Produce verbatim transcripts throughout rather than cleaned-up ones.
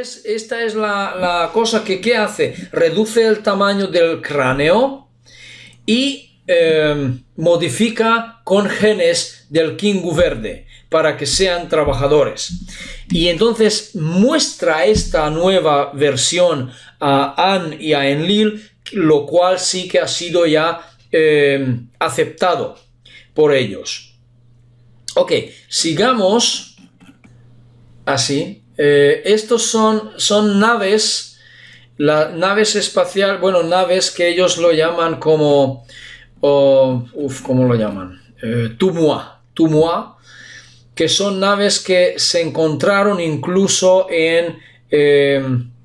es, esta es la, la cosa que ¿qué hace? Reduce el tamaño del cráneo y eh, modifica con genes del Kingu verde para que sean trabajadores. Y entonces muestra esta nueva versión a Anne y a Enlil, lo cual sí que ha sido ya eh, aceptado por ellos. Ok, sigamos así. Eh, estos son, son naves, las naves espaciales, bueno, naves que ellos lo llaman como, oh, uf, ¿cómo lo llaman? Eh, Tumua, Tumua, que son naves que se encontraron incluso en, eh,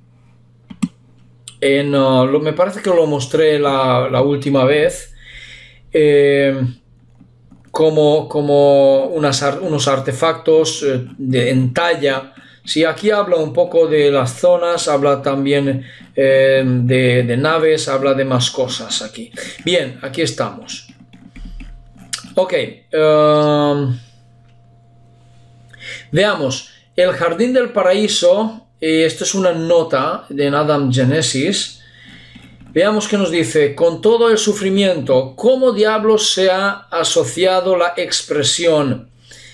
en uh, lo, me parece que lo mostré la, la última vez, eh, como, como unas, unos artefactos eh, de, en talla. Sí, aquí habla un poco de las zonas, habla también eh, de, de naves, habla de más cosas aquí. Bien, aquí estamos. Ok. Um, veamos. El Jardín del Paraíso, eh, esto es una nota de Adam Genesis. Veamos qué nos dice. Con todo el sufrimiento, ¿cómo diablos se ha asociado la expresión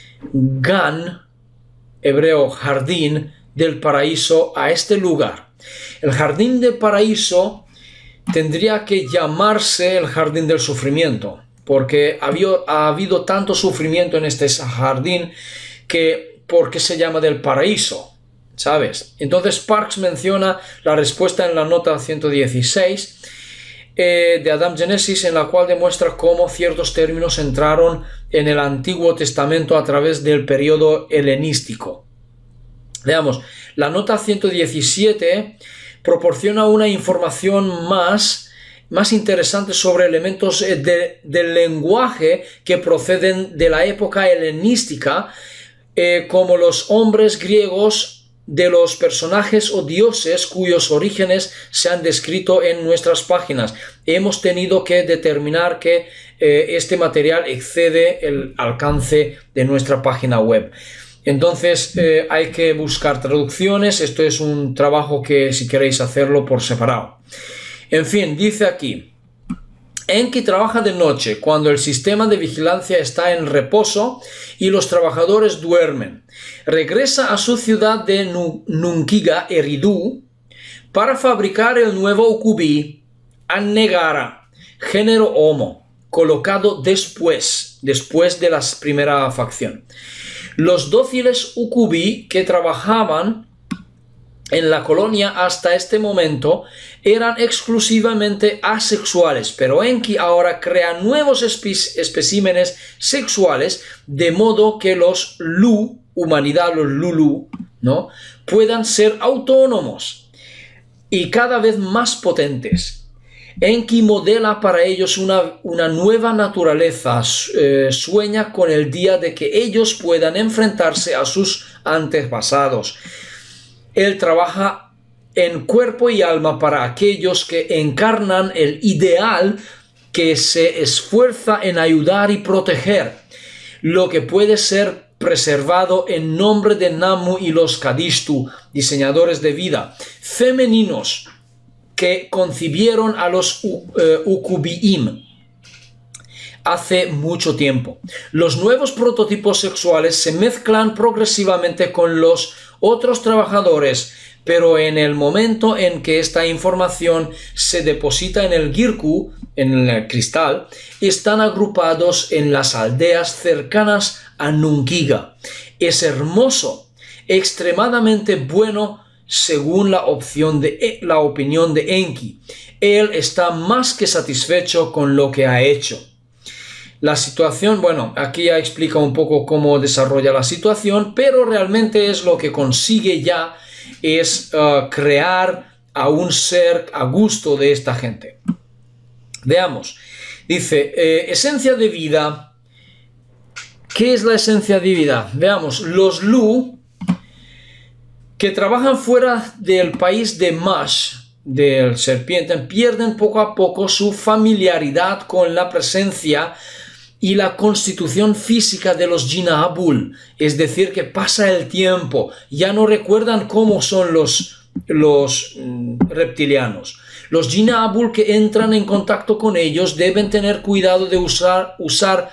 Gan, hebreo jardín del paraíso, a este lugar? El jardín del paraíso tendría que llamarse el jardín del sufrimiento, porque había, ha habido tanto sufrimiento en este jardín que ¿por qué se llama del paraíso? ¿Sabes? Entonces Parks menciona la respuesta en la nota ciento dieciséis eh, de Adam Genesis, en la cual demuestra cómo ciertos términos entraron en el Antiguo Testamento a través del periodo helenístico. Veamos, la nota ciento diecisiete proporciona una información más, más interesante sobre elementos de, del lenguaje que proceden de la época helenística, eh, como los hombres griegos de los personajes o dioses cuyos orígenes se han descrito en nuestras páginas. Hemos tenido que determinar que eh, este material excede el alcance de nuestra página web. Entonces eh, hay que buscar traducciones. Esto es un trabajo que si queréis hacerlo por separado. En fin, dice aquí: Enki trabaja de noche cuando el sistema de vigilancia está en reposo y los trabajadores duermen. Regresa a su ciudad de Nunkiga, Eridu, para fabricar el nuevo Ukubi, Annegara, género Homo, colocado después, después de la primera facción. Los dóciles Ukubi que trabajaban en la colonia hasta este momento eran exclusivamente asexuales, pero Enki ahora crea nuevos especímenes sexuales de modo que los Lu, humanidad, los Lulu, ¿no?, puedan ser autónomos y cada vez más potentes. Enki modela para ellos una, una nueva naturaleza, eh, sueña con el día de que ellos puedan enfrentarse a sus antepasados. Él trabaja en cuerpo y alma para aquellos que encarnan el ideal que se esfuerza en ayudar y proteger, lo que puede ser preservado en nombre de Namu y los Kadishtu, diseñadores de vida, femeninos que concibieron a los uh, Ukubiim hace mucho tiempo. Los nuevos prototipos sexuales se mezclan progresivamente con los otros trabajadores, pero en el momento en que esta información se deposita en el Girku, en el cristal, están agrupados en las aldeas cercanas a Nunkiga. Es hermoso, extremadamente bueno según la, opción de, la opinión de Enki. Él está más que satisfecho con lo que ha hecho. La situación, bueno, aquí ya explica un poco cómo desarrolla la situación, pero realmente es lo que consigue ya, es uh, crear a un ser a gusto de esta gente. Veamos, dice, eh, esencia de vida. ¿Qué es la esencia de vida? Veamos, los Lu, que trabajan fuera del país de Mash, del serpiente, pierden poco a poco su familiaridad con la presencia y la constitución física de los Jinaabul, es decir, que pasa el tiempo, ya no recuerdan cómo son los, los mm, reptilianos. Los Jinabul que entran en contacto con ellos deben tener cuidado de usar, usar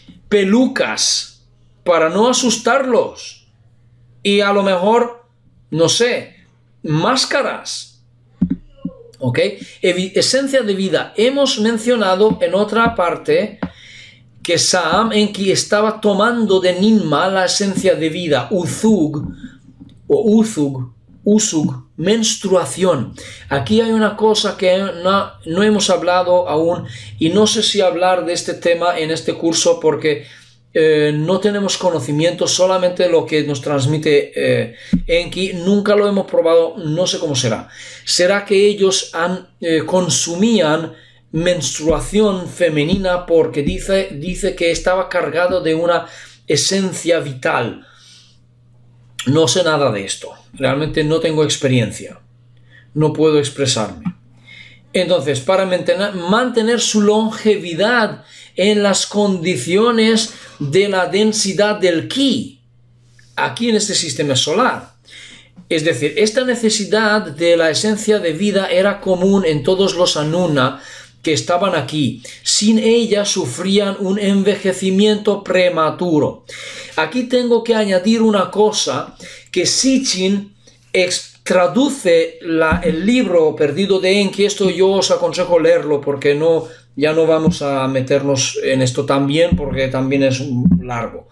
pelucas para no asustarlos. Y a lo mejor, no sé, máscaras. ¿Ok? Evi- esencia de vida. Hemos mencionado en otra parte que Sa'am Enki estaba tomando de Ninma la esencia de vida, Uzug, o Uzug, Usug, menstruación. Aquí hay una cosa que no, no hemos hablado aún y no sé si hablar de este tema en este curso porque eh, no tenemos conocimiento, solamente lo que nos transmite eh, Enki. Nunca lo hemos probado, no sé cómo será. ¿Será que ellos han, eh, consumían menstruación femenina porque dice, dice que estaba cargado de una esencia vital? No sé nada de esto, realmente no tengo experiencia, no puedo expresarme. Entonces, para mantener, mantener su longevidad en las condiciones de la densidad del Ki, aquí en este sistema solar. Es decir, esta necesidad de la esencia de vida era común en todos los Anuna que estaban aquí. Sin ella sufrían un envejecimiento prematuro. Aquí tengo que añadir una cosa que Sitchin traduce la, el libro perdido de Enki. Esto yo os aconsejo leerlo porque no, ya no vamos a meternos en esto también porque también es largo.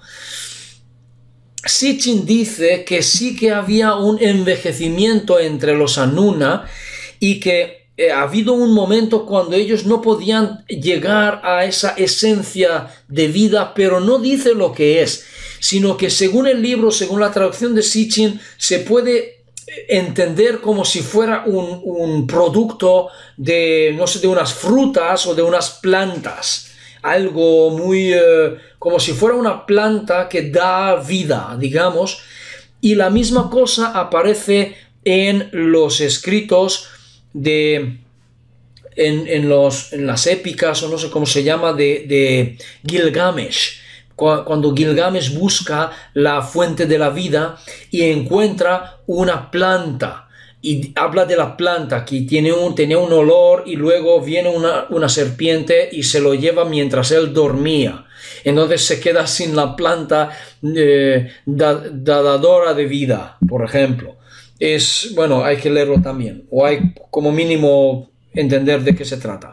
Sitchin dice que sí que había un envejecimiento entre los Anuna y que ha habido un momento cuando ellos no podían llegar a esa esencia de vida, pero no dice lo que es, sino que según el libro, según la traducción de Sitchin, se puede entender como si fuera un, un producto de, no sé, de unas frutas o de unas plantas, algo muy, eh, como si fuera una planta que da vida, digamos, y la misma cosa aparece en los escritos de en, en, los, en las épicas o no sé cómo se llama de, de Gilgamesh, cuando Gilgamesh busca la fuente de la vida y encuentra una planta y habla de la planta que tiene un, tenía un olor y luego viene una, una serpiente y se lo lleva mientras él dormía. Entonces se queda sin la planta eh, da, dadora de vida, por ejemplo. Es, bueno, hay que leerlo también, o hay como mínimo entender de qué se trata.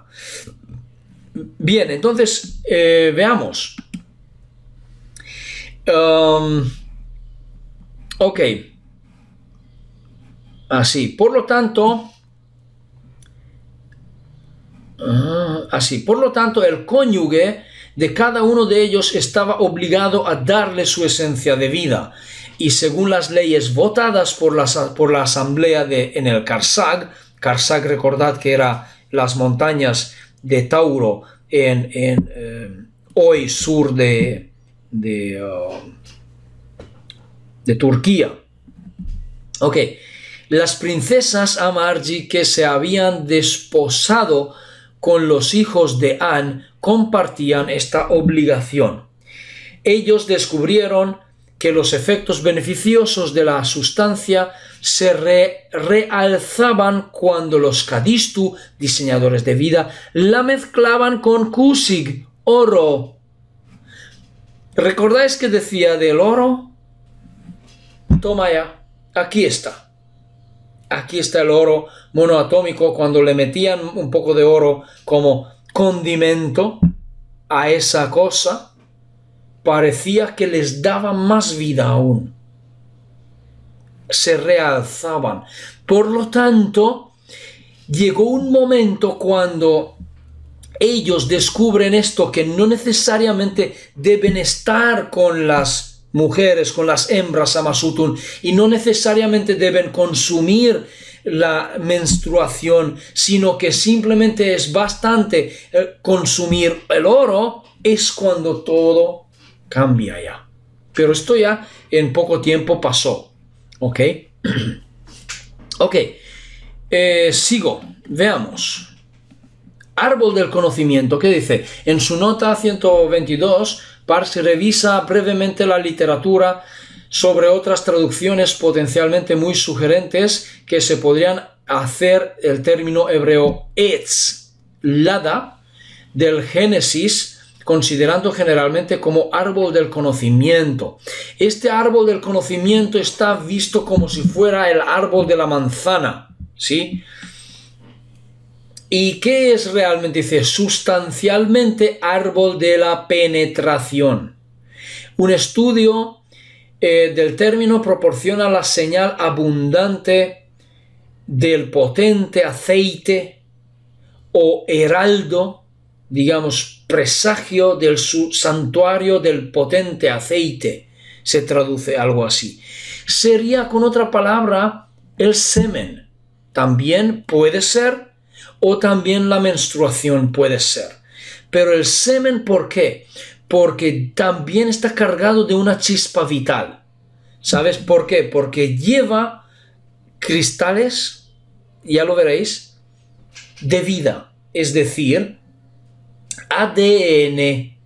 Bien, entonces eh, veamos. Um, ok. Así, por lo tanto, uh, así, por lo tanto, el cónyuge de cada uno de ellos estaba obligado a darle su esencia de vida. Y según las leyes votadas por la, por la asamblea de, en el Karsag, Karsag, recordad que eran las montañas de Tauro en, en eh, hoy sur de, de, uh, de Turquía. Ok, las princesas Amarji que se habían desposado con los hijos de An compartían esta obligación. Ellos descubrieron que los efectos beneficiosos de la sustancia se re realzaban cuando los Kadistu, diseñadores de vida, la mezclaban con Kusig, oro. ¿Recordáis que decía del oro? Toma ya, aquí está. Aquí está el oro monoatómico, cuando le metían un poco de oro como condimento a esa cosa, parecía que les daba más vida aún. Se realzaban. Por lo tanto, llegó un momento cuando ellos descubren esto, que no necesariamente deben estar con las mujeres, con las hembras Amasutun, y no necesariamente deben consumir la menstruación, sino que simplemente es bastante eh, consumir el oro. Es cuando todo cambia ya. Pero esto ya en poco tiempo pasó. ¿Ok? Ok. Eh, sigo. Veamos. Árbol del conocimiento. ¿Qué dice? En su nota ciento veintidós, Parsi revisa brevemente la literatura sobre otras traducciones potencialmente muy sugerentes que se podrían hacer el término hebreo etz, lada, del Génesis, considerando generalmente como árbol del conocimiento. Este árbol del conocimiento está visto como si fuera el árbol de la manzana, ¿sí? ¿Y qué es realmente? Dice, sustancialmente árbol de la penetración. Un estudio eh, del término proporciona la señal abundante del potente aceite o heraldo, digamos, presagio del santuario del potente aceite, se traduce algo así. Sería, con otra palabra, el semen. También puede ser, o también la menstruación puede ser. Pero el semen, ¿por qué? Porque también está cargado de una chispa vital. ¿Sabes por qué? Porque lleva cristales, ya lo veréis, de vida, es decir, A D N.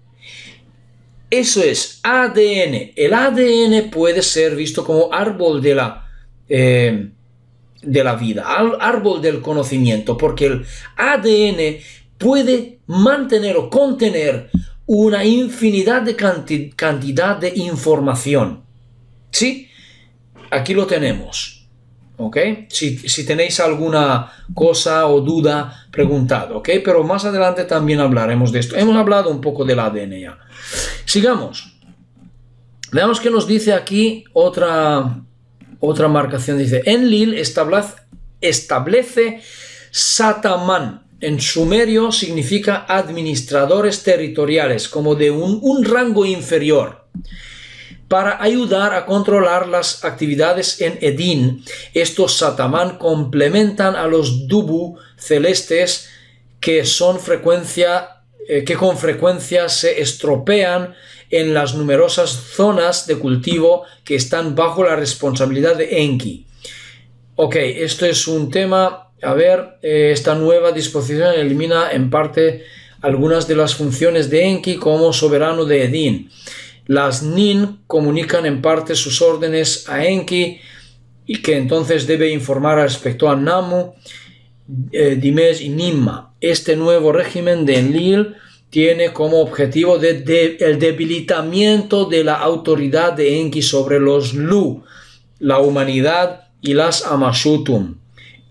Eso es, A D N. El A D N puede ser visto como árbol de la, eh, de la vida, árbol del conocimiento, porque el A D N puede mantener o contener una infinidad de canti- cantidad de información. ¿Sí? Aquí lo tenemos. ¿Ok? Si, si tenéis alguna cosa o duda, preguntad, ¿ok? Pero más adelante también hablaremos de esto. Hemos hablado un poco del A D N ya. Sigamos. Veamos qué nos dice aquí otra, otra marcación. Dice, Enlil establece, establece Satamán. En sumerio significa administradores territoriales, como de un, un rango inferior, para ayudar a controlar las actividades en Edín. Estos Satamán complementan a los Dubu celestes que, son frecuencia, eh, que con frecuencia se estropean en las numerosas zonas de cultivo que están bajo la responsabilidad de Enki. Ok, esto es un tema. A ver, eh, esta nueva disposición elimina en parte algunas de las funciones de Enki como soberano de Edín. Las Nin comunican en parte sus órdenes a Enki y que entonces debe informar respecto a Namu, eh, Dimesh y Nimma. Este nuevo régimen de Enlil tiene como objetivo de, de, el debilitamiento de la autoridad de Enki sobre los Lu, la humanidad y las Amashutum.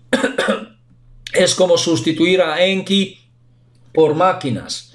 Es como sustituir a Enki por máquinas,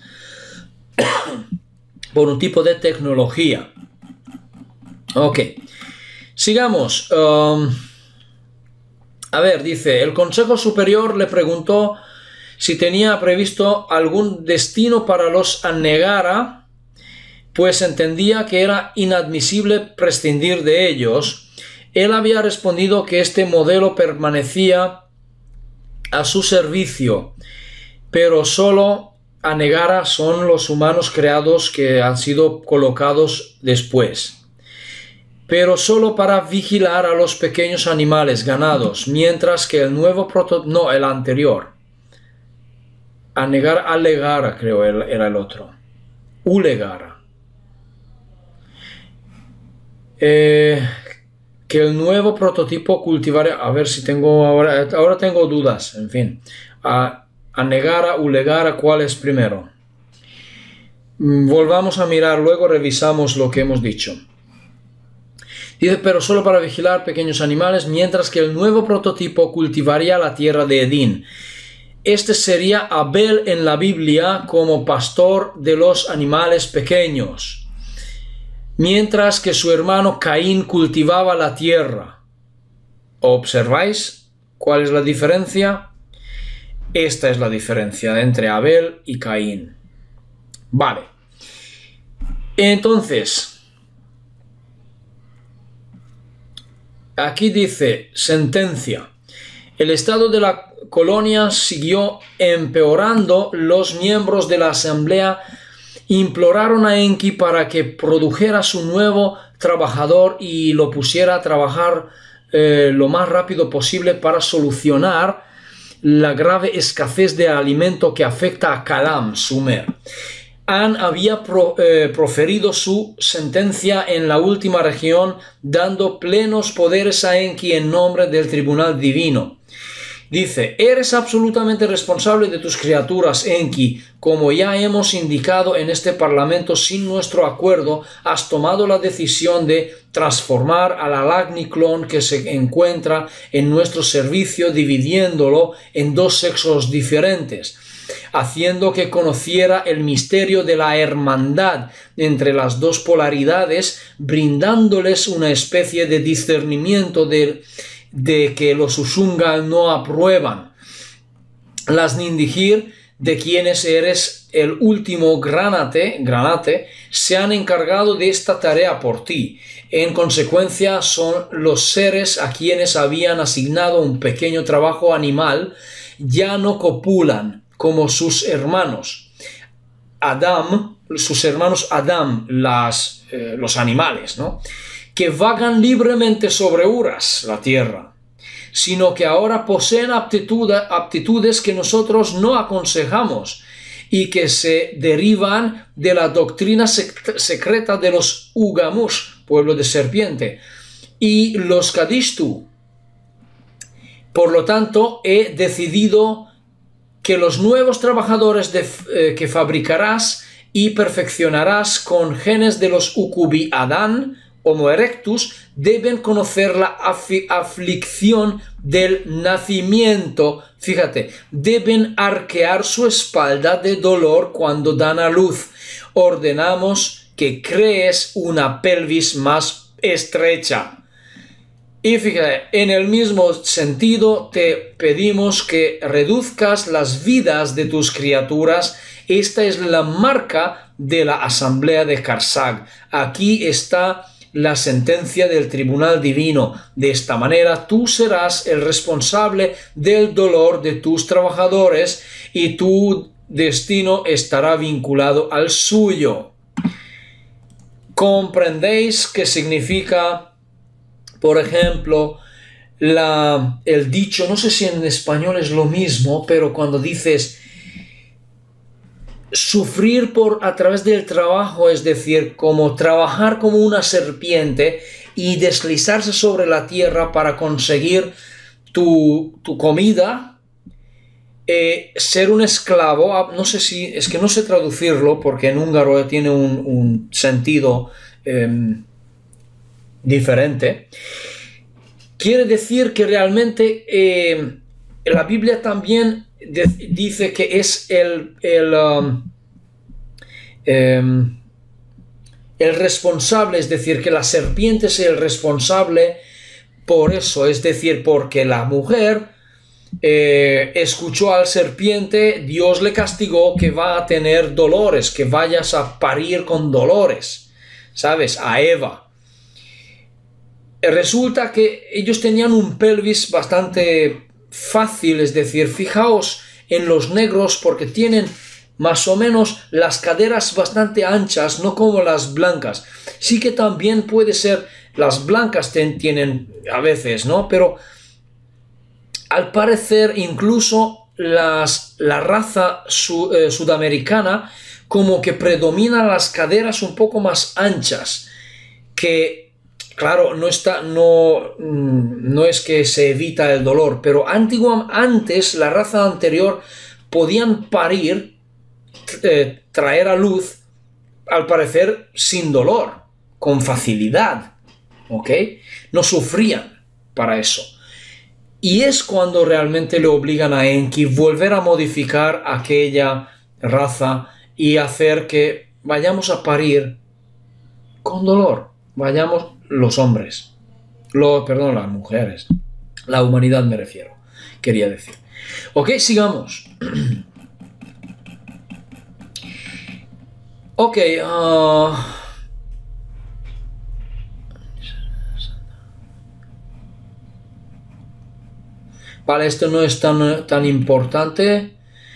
por un tipo de tecnología. Ok, sigamos. Um, a ver, dice, el Consejo Superior le preguntó si tenía previsto algún destino para los Anegara, pues entendía que era inadmisible prescindir de ellos. Él había respondido que este modelo permanecía a su servicio, pero solo Anegara son los humanos creados que han sido colocados después, pero solo para vigilar a los pequeños animales ganados, mientras que el nuevo prototipo, no, el anterior, Anegara, Alegara creo era el otro, Ulegara, eh, que el nuevo prototipo cultivaría, a ver si tengo ahora, ahora tengo dudas, en fin, a Anegara, Ulegara, ¿cuál es primero? Volvamos a mirar, luego revisamos lo que hemos dicho. Dice, pero solo para vigilar pequeños animales, mientras que el nuevo prototipo cultivaría la tierra de Edín. Este sería Abel en la Biblia como pastor de los animales pequeños, mientras que su hermano Caín cultivaba la tierra. ¿Observáis cuál es la diferencia? Esta es la diferencia entre Abel y Caín. Vale. Entonces, aquí dice, sentencia. El estado de la colonia siguió empeorando. Los miembros de la asamblea imploraron a Enki para que produjera su nuevo trabajador y lo pusiera a trabajar eh, lo más rápido posible para solucionar la grave escasez de alimento que afecta a Kalam, Sumer. An había pro, eh, proferido su sentencia en la última región, dando plenos poderes a Enki en nombre del tribunal divino. Dice, eres absolutamente responsable de tus criaturas, Enki. Como ya hemos indicado en este parlamento, sin nuestro acuerdo, has tomado la decisión de transformar al Alagni clon que se encuentra en nuestro servicio, dividiéndolo en dos sexos diferentes, haciendo que conociera el misterio de la hermandad entre las dos polaridades, brindándoles una especie de discernimiento de, de que los Usungal no aprueban. Las Nindigir, de quienes eres el último granate, granate, se han encargado de esta tarea por ti. En consecuencia, son los seres a quienes habían asignado un pequeño trabajo animal, ya no copulan como sus hermanos Adam, sus hermanos Adam, las, eh, los animales, ¿no?, que vagan libremente sobre Uras, la tierra, sino que ahora poseen aptitud, aptitudes que nosotros no aconsejamos y que se derivan de la doctrina sec secreta de los Ugamush, pueblo de serpiente, y los Kadishtu. Por lo tanto, he decidido que los nuevos trabajadores de, eh, que fabricarás y perfeccionarás con genes de los Ukubi Adán, Homo erectus, deben conocer la af aflicción del nacimiento. Fíjate, deben arquear su espalda de dolor cuando dan a luz. Ordenamos que crees una pelvis más estrecha. Y fíjate, en el mismo sentido te pedimos que reduzcas las vidas de tus criaturas. Esta es la marca de la asamblea de Karsag. Aquí está la sentencia del tribunal divino. De esta manera tú serás el responsable del dolor de tus trabajadores y tu destino estará vinculado al suyo. ¿Comprendéis qué significa, por ejemplo, la, el dicho? No sé si en español es lo mismo, pero cuando dices sufrir por a través del trabajo, es decir, como trabajar como una serpiente y deslizarse sobre la tierra para conseguir tu, tu comida, eh, ser un esclavo, no sé si, es que no sé traducirlo porque en húngaro tiene un, un sentido eh, diferente. Quiere decir que realmente eh, la Biblia también de, dice que es el, el, um, eh, el responsable, es decir, que la serpiente es el responsable por eso, es decir, porque la mujer eh, escuchó al serpiente, Dios le castigó que va a tener dolores, que vayas a parir con dolores, ¿sabes? A Eva. Resulta que ellos tenían un pelvis bastante fácil, es decir, fijaos en los negros porque tienen más o menos las caderas bastante anchas, no como las blancas. Sí que también puede ser, las blancas ten, tienen a veces, ¿no? Pero al parecer incluso las, la raza su, eh, sudamericana como que predominan las caderas un poco más anchas, que claro, no, está, no, no es que se evita el dolor, pero antiguo, antes, la raza anterior, podían parir, eh, traer a luz, al parecer, sin dolor, con facilidad, ¿ok? No sufrían para eso. Y es cuando realmente le obligan a Enki volver a modificar aquella raza y hacer que vayamos a parir con dolor, vayamos los hombres, lo, perdón, las mujeres, la humanidad me refiero, quería decir. Ok, sigamos. Ok, uh... vale, esto no es tan, tan importante.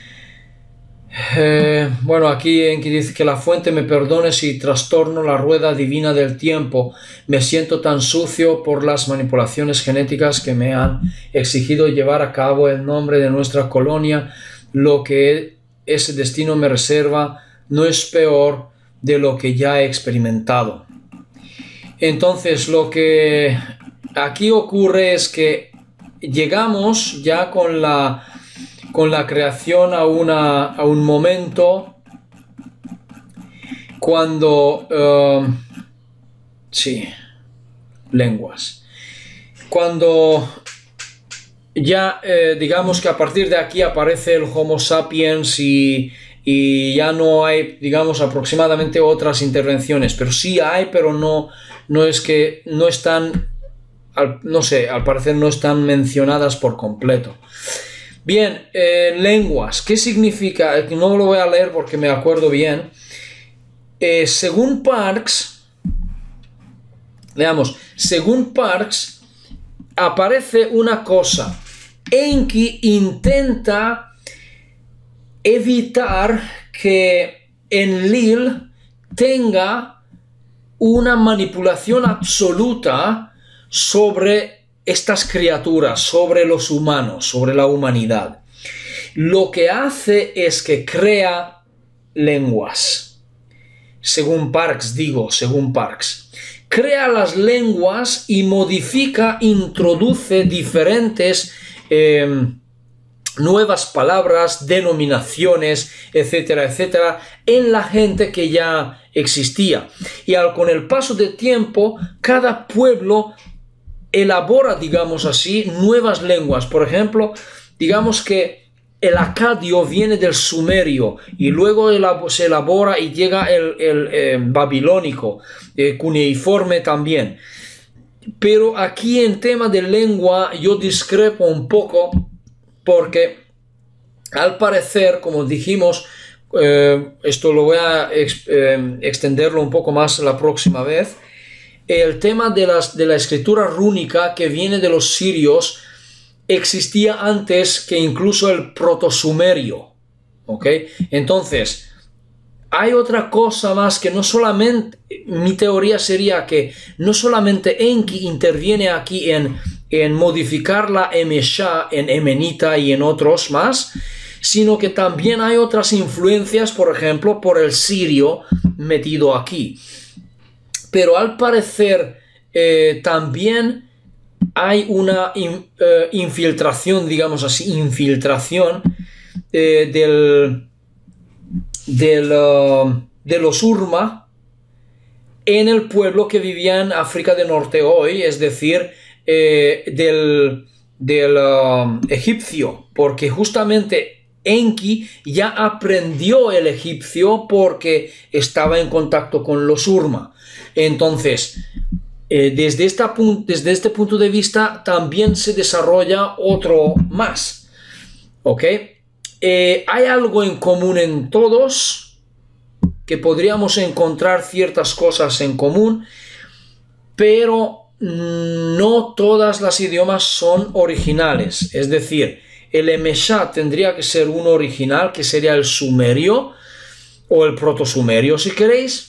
Eh, bueno, aquí en que dice que la fuente me perdone si trastorno la rueda divina del tiempo. Me siento tan sucio por las manipulaciones genéticas que me han exigido llevar a cabo en nombre de nuestra colonia. Lo que ese destino me reserva no es peor de lo que ya he experimentado. Entonces lo que aquí ocurre es que llegamos ya con la, con la creación a, una, a un momento cuando... Uh, sí, lenguas. Cuando ya eh, digamos que a partir de aquí aparece el Homo sapiens y, y ya no hay, digamos, aproximadamente otras intervenciones, pero sí hay, pero no, no es que no están, al, no sé, al parecer no están mencionadas por completo. Bien, eh, lenguas, ¿qué significa? No lo voy a leer porque me acuerdo bien. Eh, según Parks, veamos, según Parks, aparece una cosa. Enki intenta evitar que Enlil tenga una manipulación absoluta sobre estas criaturas, sobre los humanos, sobre la humanidad. Lo que hace es que crea lenguas. Según Parks, digo, según Parks. Crea las lenguas y modifica, introduce diferentes eh, nuevas palabras, denominaciones, etcétera, etcétera, en la gente que ya existía. Y al, con el paso del tiempo, cada pueblo elabora, digamos así, nuevas lenguas. Por ejemplo, digamos que el acadio viene del sumerio y luego se elabora y llega el, el eh, babilónico, eh, cuneiforme también. Pero aquí en tema de lengua yo discrepo un poco porque al parecer, como dijimos, eh, esto lo voy a ex, eh, extenderlo un poco más la próxima vez, el tema de, las, de la escritura rúnica que viene de los sirios existía antes que incluso el protosumerio, ¿ok? Entonces, hay otra cosa más que no solamente, mi teoría sería que no solamente Enki interviene aquí en, en modificar la Emeshá en emenita y en otros más, sino que también hay otras influencias, por ejemplo, por el sirio metido aquí. Pero al parecer eh, también hay una in, uh, infiltración, digamos así, infiltración eh, del, del, uh, de los Urma en el pueblo que vivía en África del Norte hoy, es decir, eh, del, del uh, egipcio, porque justamente Enki ya aprendió el egipcio porque estaba en contacto con los Urma. Entonces, Eh, desde, esta desde este punto de vista también se desarrolla otro más, ¿ok? Eh, hay algo en común en todos, que podríamos encontrar ciertas cosas en común, pero no todas las idiomas son originales, es decir, el Emeshá tendría que ser uno original, que sería el sumerio, o el protosumerio si queréis.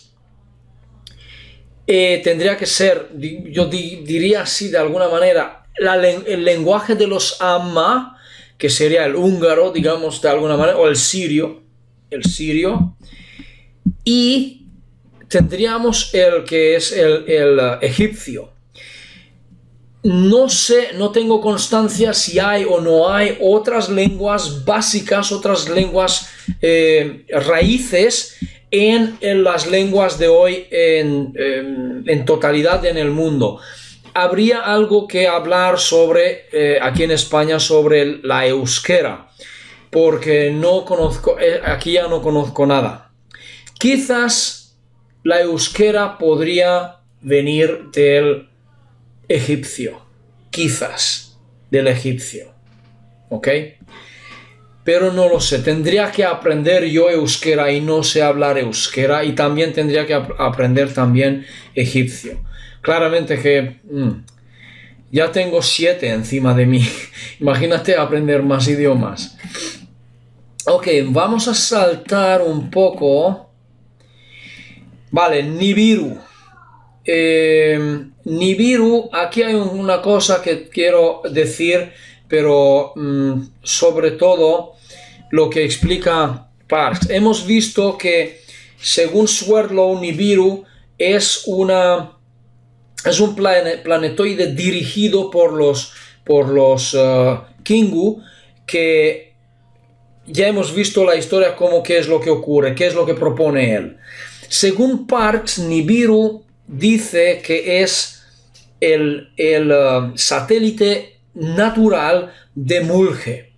Eh, tendría que ser, yo di, diría así de alguna manera, la, el lenguaje de los Amma, que sería el húngaro, digamos de alguna manera, o el sirio, el sirio, y tendríamos el que es el, el uh, egipcio. No sé, no tengo constancia si hay o no hay otras lenguas básicas, otras lenguas eh, raíces, En, en las lenguas de hoy en, en, en totalidad en el mundo. Habría algo que hablar sobre, eh, aquí en España, sobre la euskera, porque no conozco, eh, aquí ya no conozco nada. Quizás la euskera podría venir del egipcio, quizás del egipcio, ¿ok? Pero no lo sé, tendría que aprender yo euskera y no sé hablar euskera, y también tendría que ap aprender también egipcio. Claramente que mmm, ya tengo siete encima de mí, imagínate aprender más idiomas. Ok, vamos a saltar un poco. Vale, Nibiru. Eh, Nibiru, aquí hay una cosa que quiero decir, pero mmm, sobre todo lo que explica Parks. Hemos visto que según Swerdlow, Nibiru es, una, es un planetoide dirigido por los, por los uh, Kingu, que ya hemos visto la historia como qué es lo que ocurre, qué es lo que propone él. Según Parkes, Nibiru dice que es el, el uh, satélite natural de Mulge.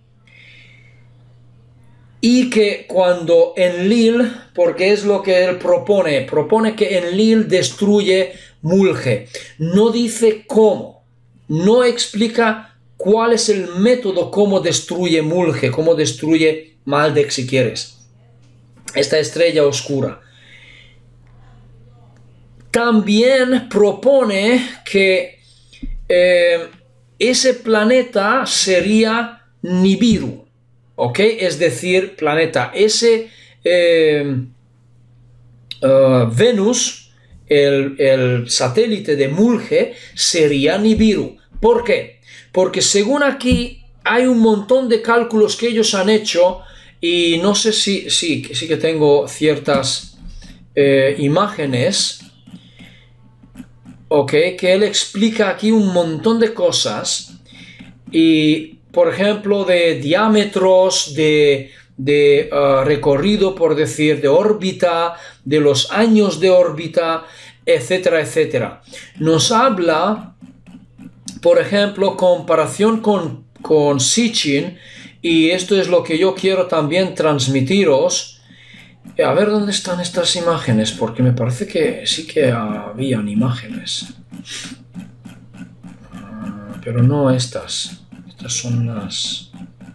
Y que cuando Enlil, porque es lo que él propone, propone que Enlil destruye Mulge. No dice cómo, no explica cuál es el método cómo destruye Mulge, cómo destruye Maldek, si quieres, esta estrella oscura. También propone que eh, ese planeta sería Nibiru. ¿Ok? Es decir, planeta ese, eh, uh, Venus, el, el satélite de Mulge, sería Nibiru. ¿Por qué? Porque según aquí hay un montón de cálculos que ellos han hecho, y no sé si, sí, sí que tengo ciertas eh, imágenes, ok, que él explica aquí un montón de cosas, y por ejemplo, de diámetros, de, de uh, recorrido, por decir, de órbita, de los años de órbita, etcétera, etcétera. Nos habla, por ejemplo, comparación con, con Sitchin, y esto es lo que yo quiero también transmitiros. A ver dónde están estas imágenes, porque me parece que sí que habían imágenes. Uh, pero no estas. Estas son las...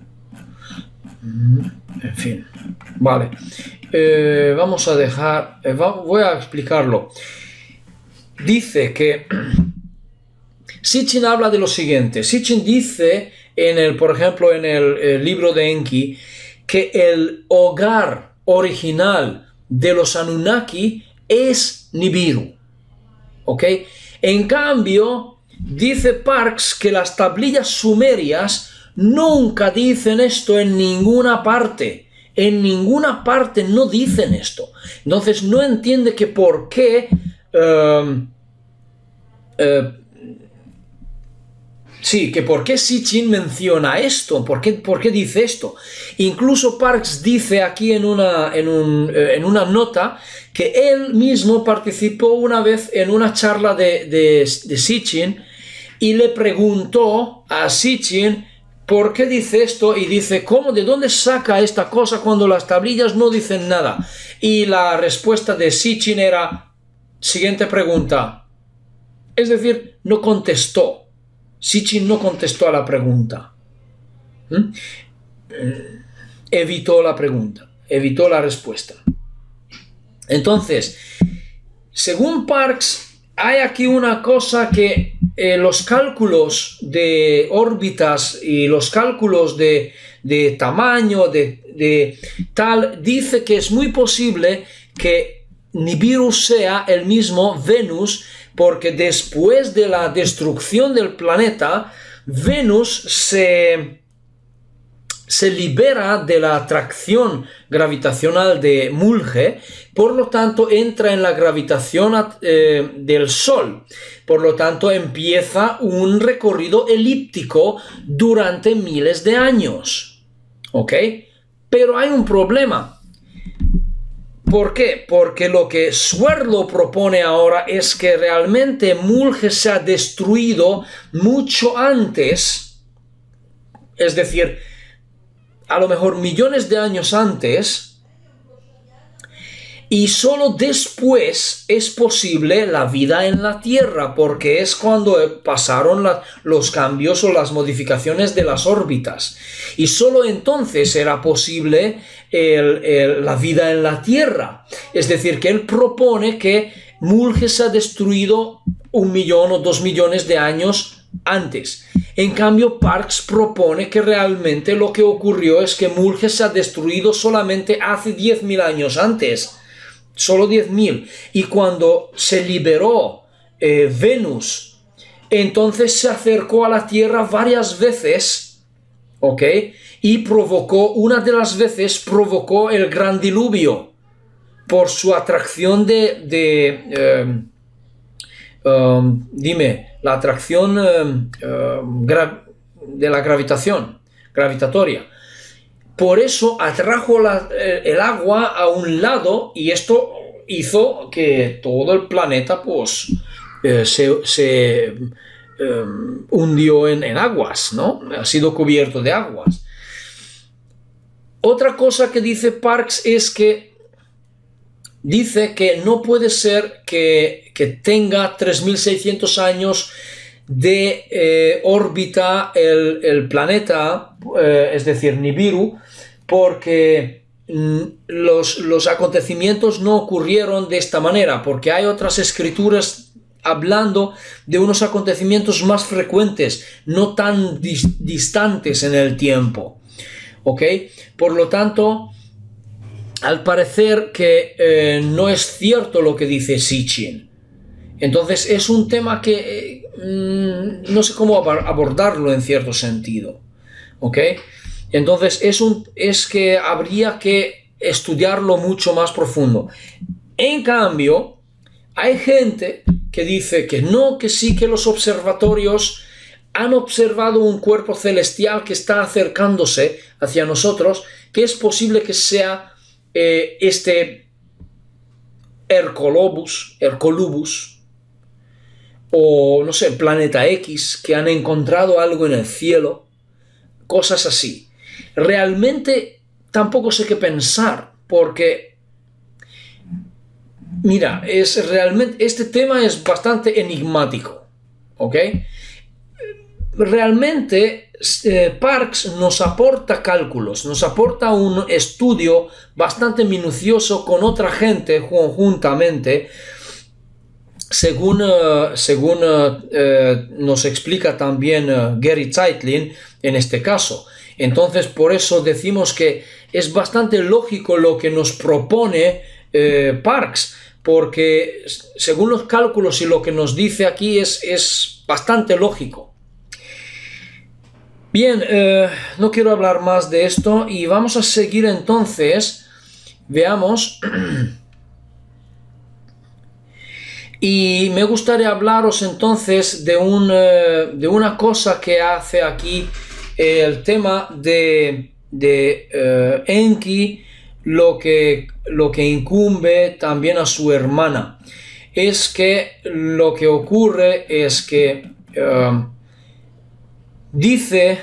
En fin, vale. Eh, vamos a dejar... Eh, va, voy a explicarlo. Dice que... Sitchin habla de lo siguiente. Sitchin dice, en el, por ejemplo, en el, el libro de Enki, que el hogar original de los Anunnaki es Nibiru. ¿Ok? En cambio... Dice Parkes que las tablillas sumerias nunca dicen esto en ninguna parte. En ninguna parte no dicen esto. Entonces no entiende que por qué... Uh, uh, sí, que por qué Sitchin menciona esto. ¿Por qué, por qué dice esto? Incluso Parkes dice aquí en una, en, un, uh, en una nota que él mismo participó una vez en una charla de, de, de Sitchin, y le preguntó a Sitchin por qué dice esto, y dice, ¿cómo? ¿De dónde saca esta cosa cuando las tablillas no dicen nada? Y la respuesta de Sitchin era, siguiente pregunta. Es decir, no contestó. Sitchin no contestó a la pregunta. ¿Mm? Evitó la pregunta, evitó la respuesta. Entonces, según Parkes, hay aquí una cosa que eh, los cálculos de órbitas y los cálculos de, de tamaño, de, de tal, dice que es muy posible que Nibiru sea el mismo Venus, porque después de la destrucción del planeta, Venus se... se libera de la atracción gravitacional de Mulge, por lo tanto entra en la gravitación eh, del Sol, por lo tanto empieza un recorrido elíptico durante miles de años, ¿ok? Pero hay un problema. ¿Por qué? Porque lo que Swerdlow propone ahora es que realmente Mulge se ha destruido mucho antes, es decir, a lo mejor millones de años antes, y solo después es posible la vida en la Tierra, porque es cuando pasaron la, los cambios o las modificaciones de las órbitas, y solo entonces era posible el, el, la vida en la Tierra. Es decir, que él propone que Mulge se ha destruido un millón o dos millones de años antes. En cambio, Parkes propone que realmente lo que ocurrió es que Mulge se ha destruido solamente hace diez mil años antes. Solo diez mil. Y cuando se liberó eh, Venus, entonces se acercó a la Tierra varias veces, ¿ok? Y provocó, una de las veces provocó el gran diluvio. por su atracción de, de eh, um, dime, la atracción eh, eh, gra de la gravitación, gravitatoria. Por eso atrajo la, el agua a un lado y esto hizo que todo el planeta pues eh, se, se eh, hundió en, en aguas, ¿no? Ha sido cubierto de aguas. Otra cosa que dice Parkes es que dice que no puede ser que, que tenga tres mil seiscientos años de eh, órbita el, el planeta, eh, es decir, Nibiru, porque mm, los, los acontecimientos no ocurrieron de esta manera, porque hay otras escrituras hablando de unos acontecimientos más frecuentes, no tan dis distantes en el tiempo. ¿Ok? Por lo tanto, al parecer que eh, no es cierto lo que dice Sitchin. Entonces es un tema que eh, mmm, no sé cómo abordarlo en cierto sentido. ¿Ok? Entonces es, un, es que habría que estudiarlo mucho más profundo. En cambio, hay gente que dice que no, que sí, que los observatorios han observado un cuerpo celestial que está acercándose hacia nosotros, que es posible que sea eh, este Hercolobus, Hercolubus, o no sé, Planeta X, que han encontrado algo en el cielo, cosas así. Realmente tampoco sé qué pensar, porque mira, es realmente, este tema es bastante enigmático, ¿ok? Realmente eh, Parkes nos aporta cálculos, nos aporta un estudio bastante minucioso con otra gente conjuntamente, según, uh, según uh, uh, nos explica también uh, Gary Zeitlin en este caso. Entonces, por eso decimos que es bastante lógico lo que nos propone eh, Parkes, porque según los cálculos y lo que nos dice aquí es, es bastante lógico. Bien, eh, no quiero hablar más de esto y vamos a seguir entonces. Veamos. Y me gustaría hablaros entonces de, un, eh, de una cosa que hace aquí eh, el tema de, de eh, Enki, lo que, lo que incumbe también a su hermana. Es que lo que ocurre es que eh, dice,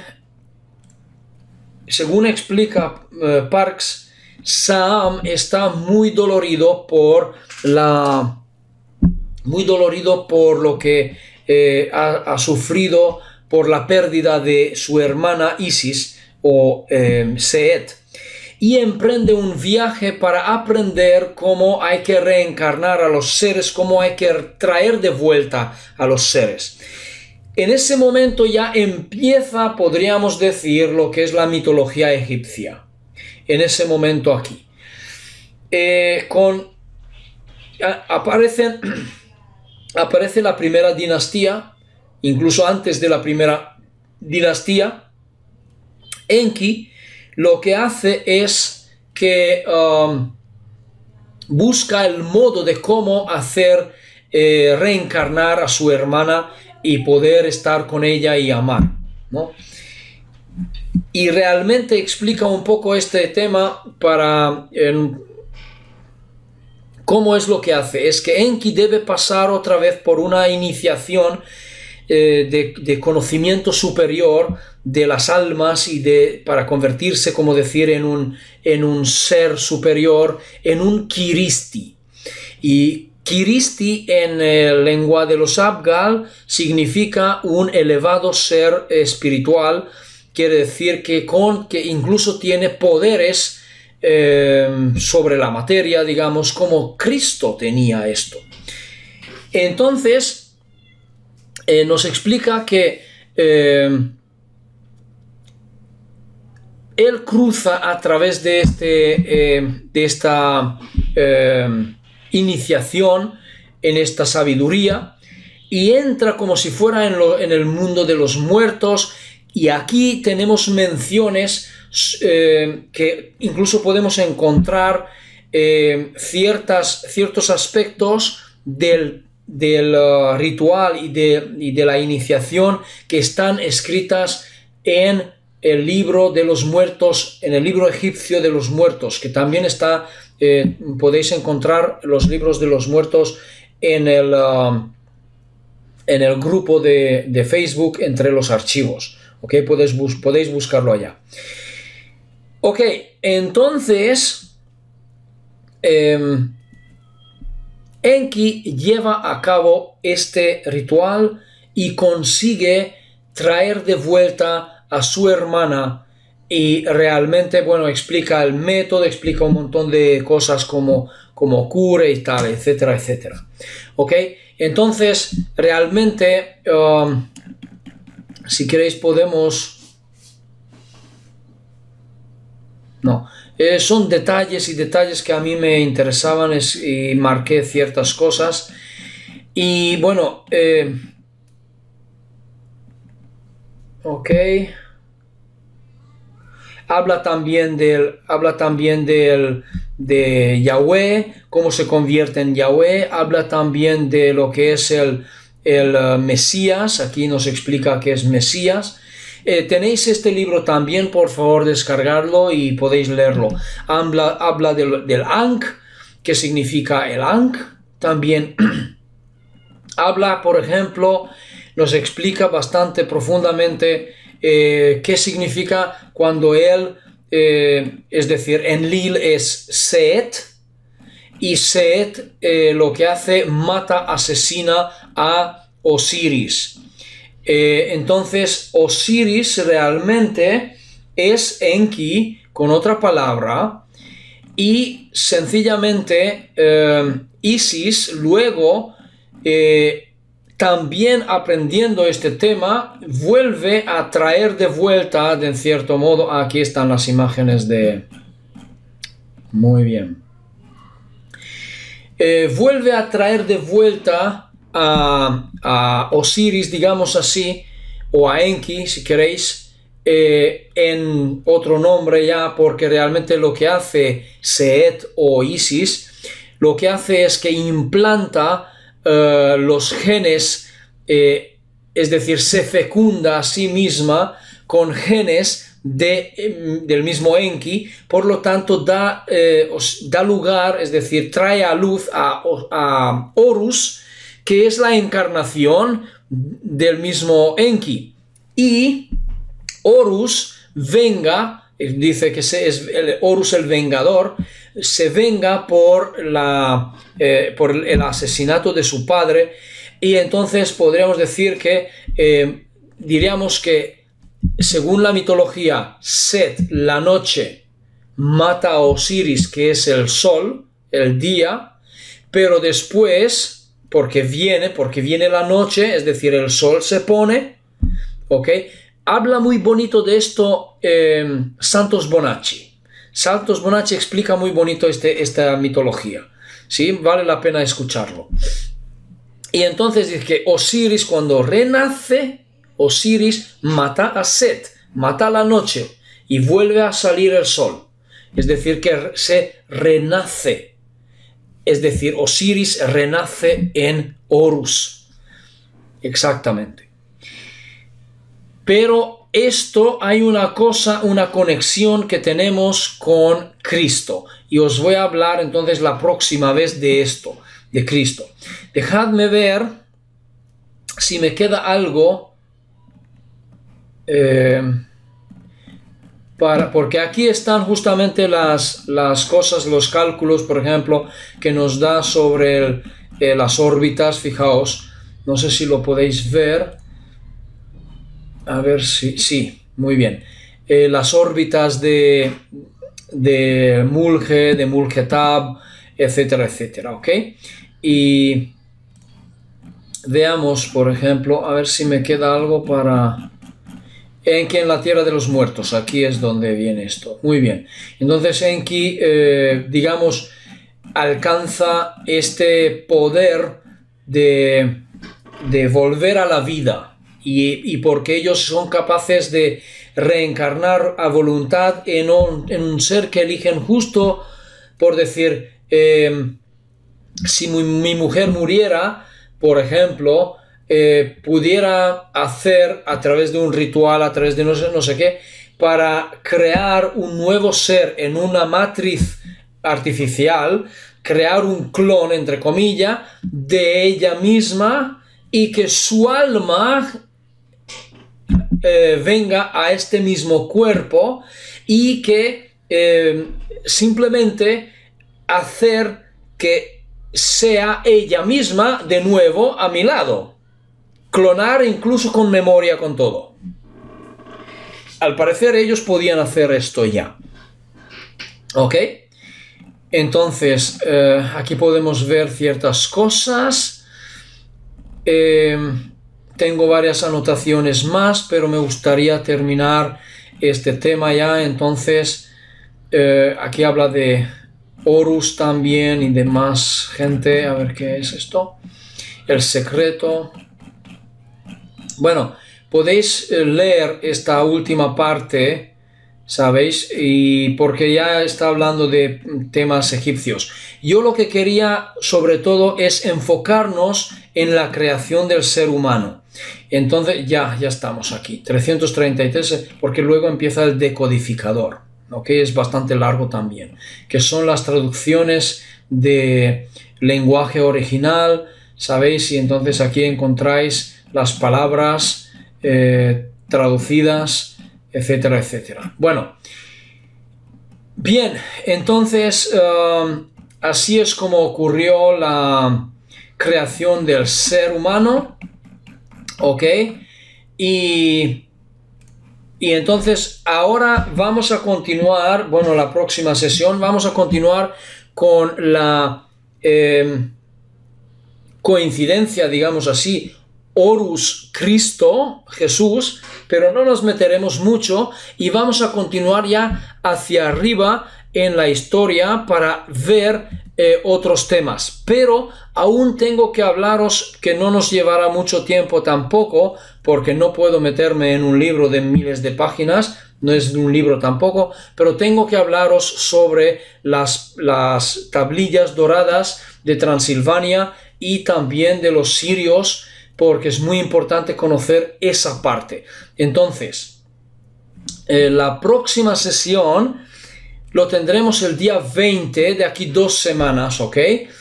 según explica eh, Parkes, Sam está muy dolorido por la... muy dolorido por lo que eh, ha, ha sufrido por la pérdida de su hermana Isis o eh, Seet, y emprende un viaje para aprender cómo hay que reencarnar a los seres, cómo hay que traer de vuelta a los seres. En ese momento ya empieza, podríamos decir, lo que es la mitología egipcia. En ese momento aquí. Eh, con, a, aparecen... aparece la primera dinastía, incluso antes de la primera dinastía. Enki lo que hace es que um, busca el modo de cómo hacer eh, reencarnar a su hermana y poder estar con ella y amar, ¿no? Y realmente explica un poco este tema para... Eh, ¿Cómo es lo que hace? Es que Enki debe pasar otra vez por una iniciación eh, de, de conocimiento superior de las almas y de, para convertirse, como decir, en un, en un ser superior, en un Kiristi. Y Kiristi en el lengua de los Abgal significa un elevado ser espiritual, quiere decir que, con, que incluso tiene poderes Eh, sobre la materia, digamos, como Cristo tenía esto. Entonces, eh, nos explica que eh, él cruza a través de, este, eh, de esta eh, iniciación en esta sabiduría y entra como si fuera en, lo, en el mundo de los muertos, y aquí tenemos menciones Eh, que incluso podemos encontrar eh, ciertas, ciertos aspectos del, del uh, ritual y de, y de la iniciación que están escritas en el libro de los muertos, en el libro egipcio de los muertos, que también está, eh, podéis encontrar los libros de los muertos en el, uh, en el grupo de, de Facebook entre los archivos. ¿Ok? Podéis, bus podéis buscarlo allá. Ok, entonces eh, Enki lleva a cabo este ritual y consigue traer de vuelta a su hermana, y realmente, bueno, explica el método, explica un montón de cosas como, como cura y tal, etcétera, etcétera. Ok, entonces realmente um, si queréis podemos... No, eh, son detalles y detalles que a mí me interesaban, es, y marqué ciertas cosas. Y bueno, eh, ok. Habla también del, habla también del, de Yahweh, cómo se convierte en Yahweh. Habla también de lo que es el, el uh, Mesías. Aquí nos explica qué es Mesías. Eh, tenéis este libro también, por favor, descargarlo y podéis leerlo. Habla, habla del, del Ankh, que significa el Ankh. También habla, por ejemplo, nos explica bastante profundamente eh, qué significa cuando él, eh, es decir, Enlil es Set, y Set eh, lo que hace, mata, asesina a Osiris. Eh, entonces Osiris realmente es Enki con otra palabra, y sencillamente eh, Isis luego, eh, también aprendiendo este tema, vuelve a traer de vuelta, de cierto modo, aquí están las imágenes de... Muy bien. Eh, vuelve a traer de vuelta a, a Osiris, digamos así, o a Enki, si queréis, eh, en otro nombre ya, porque realmente lo que hace Set o Isis, lo que hace es que implanta uh, los genes, eh, es decir, se fecunda a sí misma con genes de, eh, del mismo Enki, por lo tanto da, eh, da lugar, es decir, trae a luz a, a Horus, que es la encarnación del mismo Enki. Y Horus venga, dice que se, es el, Horus el vengador, se venga por, la, eh, por el asesinato de su padre, y entonces podríamos decir que, eh, diríamos que según la mitología, Set, la noche, mata a Osiris, que es el sol, el día, pero después, porque viene, porque viene la noche, es decir, el sol se pone, ¿ok? Habla muy bonito de esto eh, Santos Bonacci. Santos Bonacci explica muy bonito este, esta mitología, ¿sí? Vale la pena escucharlo. Y entonces dice que Osiris, cuando renace, Osiris mata a Set, mata a la noche y vuelve a salir el sol. Es decir, que se renace. Es decir, Osiris renace en Horus. Exactamente. Pero esto hay una cosa, una conexión que tenemos con Cristo. Y os voy a hablar entonces la próxima vez de esto, de Cristo. Dejadme ver si me queda algo. Eh, para, porque aquí están justamente las, las cosas, los cálculos, por ejemplo, que nos da sobre el, eh, las órbitas. Fijaos, no sé si lo podéis ver. A ver si... Sí, muy bien. Eh, las órbitas de, de Mulge, de Mulgetab, etcétera, etcétera, ¿ok? Y veamos, por ejemplo, a ver si me queda algo para... Enki en la tierra de los muertos, aquí es donde viene esto. Muy bien. Entonces Enki, eh, digamos, alcanza este poder de, de volver a la vida. Y, y porque ellos son capaces de reencarnar a voluntad en un, en un ser que eligen justo por decir, eh, si mi, mi mujer muriera, por ejemplo, eh, pudiera hacer a través de un ritual, a través de no sé, no sé qué, para crear un nuevo ser en una matriz artificial, crear un clon, entre comillas, de ella misma y que su alma eh, venga a este mismo cuerpo y que eh, simplemente hacer que sea ella misma de nuevo a mi lado. Clonar incluso con memoria, con todo. Al parecer ellos podían hacer esto ya. ¿Ok? Entonces, eh, aquí podemos ver ciertas cosas. Eh, tengo varias anotaciones más, pero me gustaría terminar este tema ya. Entonces, eh, aquí habla de Horus también y de más gente. A ver qué es esto. El secreto. Bueno, podéis leer esta última parte, ¿sabéis? Y porque ya está hablando de temas egipcios. Yo lo que quería sobre todo es enfocarnos en la creación del ser humano. Entonces ya, ya estamos aquí, trescientos treinta y tres, porque luego empieza el decodificador, ¿ok? Es bastante largo también, que son las traducciones de lenguaje original, ¿sabéis? Y entonces aquí encontráis las palabras eh, traducidas, etcétera, etcétera. Bueno, bien, entonces uh, así es como ocurrió la creación del ser humano, ¿ok? Y, y entonces ahora vamos a continuar, bueno, la próxima sesión vamos a continuar con la eh, coincidencia, digamos así, Horus Cristo, Jesús, pero no nos meteremos mucho y vamos a continuar ya hacia arriba en la historia para ver eh, otros temas. Pero aún tengo que hablaros, que no nos llevará mucho tiempo tampoco, porque no puedo meterme en un libro de miles de páginas, no es un libro tampoco, pero tengo que hablaros sobre las, las tablillas doradas de Transilvania y también de los sirios, porque es muy importante conocer esa parte. Entonces, eh, la próxima sesión lo tendremos el día veinte, de aquí dos semanas, ¿ok?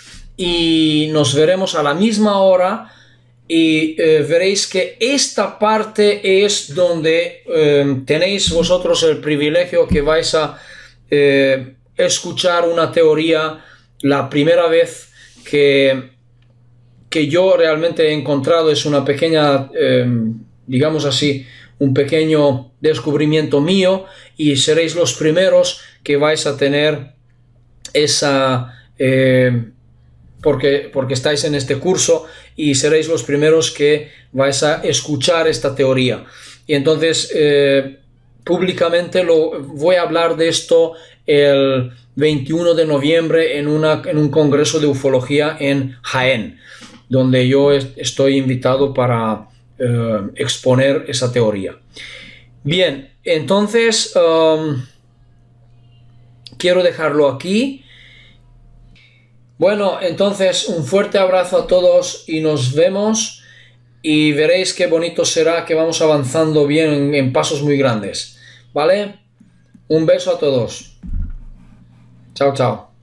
Y nos veremos a la misma hora y eh, veréis que esta parte es donde eh, tenéis vosotros el privilegio que vais a eh, escuchar una teoría la primera vez que... que yo realmente he encontrado. Es una pequeña, eh, digamos así, un pequeño descubrimiento mío y seréis los primeros que vais a tener esa, eh, porque, porque estáis en este curso y seréis los primeros que vais a escuchar esta teoría. Y entonces, eh, públicamente lo, voy a hablar de esto el veintiuno de noviembre en, una, en un congreso de ufología en Jaén, donde yo estoy invitado para eh, exponer esa teoría. Bien, entonces um, quiero dejarlo aquí. Bueno, entonces un fuerte abrazo a todos y nos vemos y veréis qué bonito será, que vamos avanzando bien en, en pasos muy grandes, ¿vale? Un beso a todos. Chao, chao.